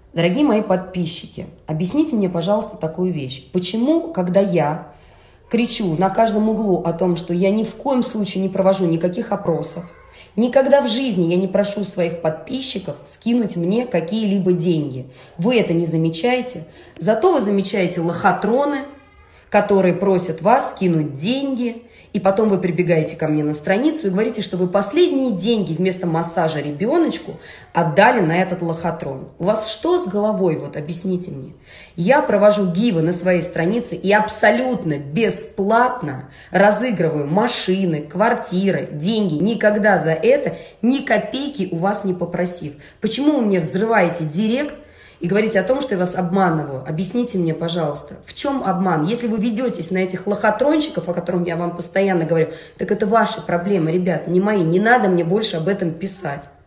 Дорогие мои подписчики, объясните мне, пожалуйста, такую вещь. Почему, когда я кричу на каждом углу о том, что я ни в коем случае не провожу никаких опросов, никогда в жизни я не прошу своих подписчиков скинуть мне какие-либо деньги, вы это не замечаете, зато вы замечаете лохотроны, которые просят вас скинуть деньги, и потом вы прибегаете ко мне на страницу и говорите, что вы последние деньги вместо массажа ребеночку отдали на этот лохотрон. У вас что с головой, вот объясните мне. Я провожу гивы на своей странице и абсолютно бесплатно разыгрываю машины, квартиры, деньги, никогда за это ни копейки у вас не попросив. Почему вы мне взрываете директ и говорите о том, что я вас обманываю? Объясните мне, пожалуйста, в чем обман? Если вы ведетесь на этих лохотронщиков, о которых я вам постоянно говорю, так это ваши проблемы, ребят, не мои. Не надо мне больше об этом писать.